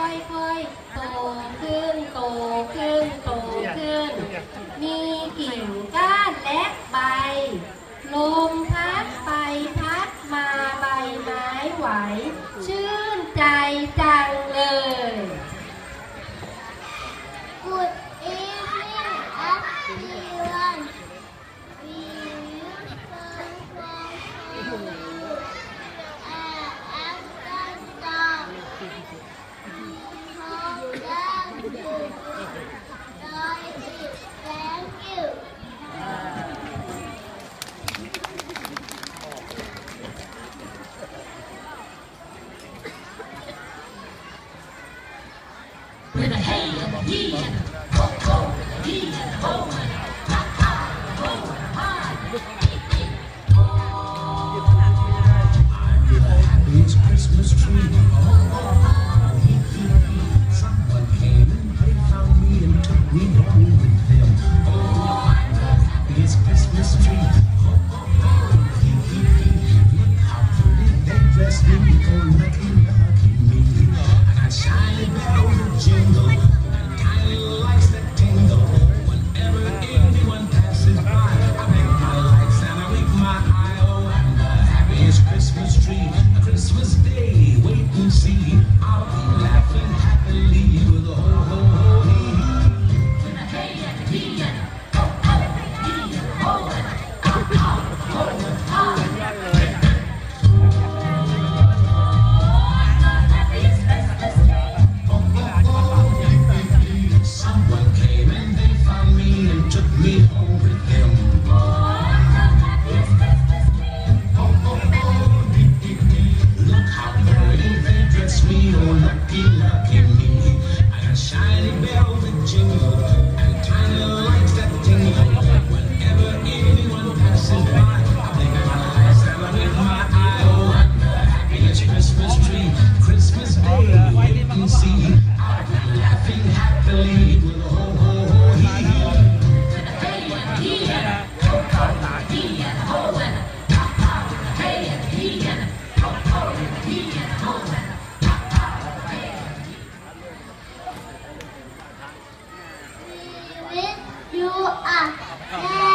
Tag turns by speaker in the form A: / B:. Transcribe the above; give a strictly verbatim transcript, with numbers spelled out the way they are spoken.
A: ค่อยๆโตขึ้นโตขึ้นโตขึ้นมีกิ่งก้านและใบลมพัดไปพัดมาใบไม้ไหวชื่นใจจังเลย
B: Good evening everyone. We will come from school after storm. Hold on to thank you.
C: With a hey and a yee and a ho ho and a yee and a ho and a ha ha and a ho and a ha and a hee hee ho.
D: I'm the happiest Christmas tree. Oh, oh, oh, hee hee hee. Someone came and they found me and took me home with them. Oh, I'm the happiest Christmas tree. Oh, oh, oh, hee hee hee. Look how pretty they dress me. Oh, lucky, lucky me. I got shiny bells that jingle and tiny lights that tingle. Whenever anyone passes by, I blink my lights and I wink my eye. Oh, I'm the happiest Christmas tree. A Christmas day, wait and see. I'll be laughing happily with a ho ho ho hee hee.
C: With a hey and a yee and a ho ho and a yee and a ho and a ha ha and a ho and a ha and a hee hee.
D: Someone came and they found me and took me home with them. Oh, oh, oh, dee, dee, dee. Look how pretty they dress me. Oh, lucky, lucky me. I got shiny bells that jingle and tiny lights that tingle. Whenever anyone passes by, I blink my lights and I wink my eye. Oh, I'm the happiest Christmas tree. Christmas day, wait and see. I'll be laughing happily with a ho ho ho hee hee.
C: With a hey and a yee and a ho ho and a yee and a ho and a ha ha and a hey and a yee and a ho ho and a yee and a ho and a ha ha and a hey and a yee.
B: We wish you a